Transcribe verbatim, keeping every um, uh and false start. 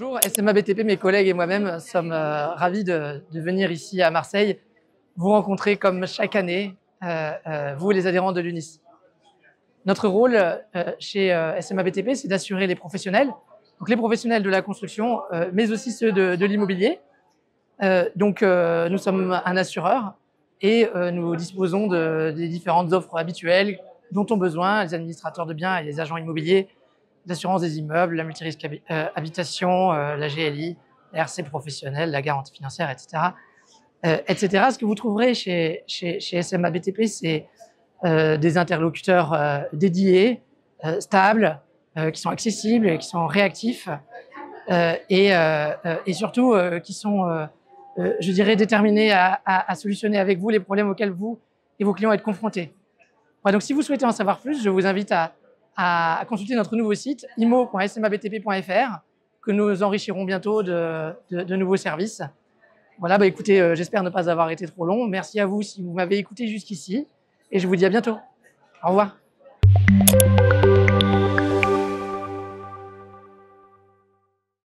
Bonjour, S M A B T P, mes collègues et moi-même sommes euh, ravis de, de venir ici à Marseille vous rencontrer comme chaque année, euh, euh, vous les adhérents de l'UNIS. Notre rôle euh, chez euh, S M A B T P, c'est d'assurer les professionnels, donc les professionnels de la construction, euh, mais aussi ceux de, de l'immobilier. Euh, donc euh, nous sommes un assureur et euh, nous disposons de, des différentes offres habituelles dont ont besoin les administrateurs de biens et les agents immobiliers, l'assurance des immeubles, la multirisque euh, habitation, euh, la G L I, la R C professionnelle, la garantie financière, et cetera, euh, et cetera. Ce que vous trouverez chez, chez, chez S M A B T P, c'est euh, des interlocuteurs euh, dédiés, euh, stables, euh, qui sont accessibles, qui sont réactifs euh, et, euh, et surtout euh, qui sont, euh, euh, je dirais, déterminés à, à, à solutionner avec vous les problèmes auxquels vous et vos clients êtes confrontés. Ouais, donc si vous souhaitez en savoir plus, je vous invite à à consulter notre nouveau site imo point s m a b t p point f r que nous enrichirons bientôt de, de, de nouveaux services. Voilà, bah écoutez, euh, j'espère ne pas avoir été trop long. Merci à vous si vous m'avez écouté jusqu'ici et je vous dis à bientôt. Au revoir.